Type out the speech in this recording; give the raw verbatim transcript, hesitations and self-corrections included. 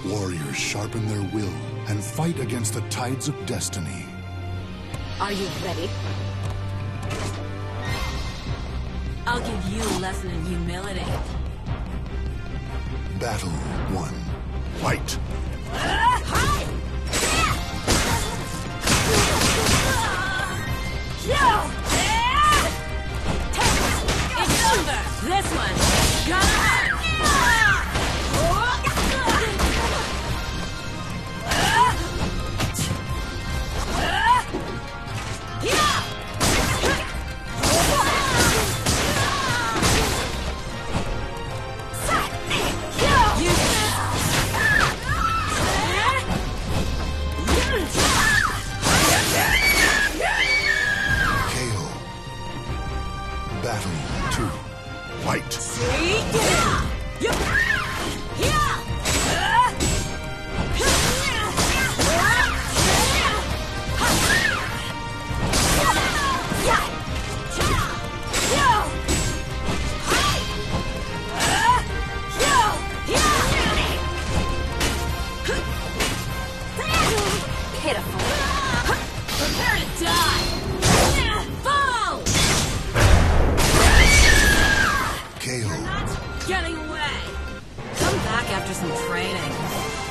Warriors sharpen their will and fight against the tides of destiny. Are you ready? I'll give you a lesson in humility. Battle one. Fight! It's over! This one gonna hurt! Getting away! Come back after some training.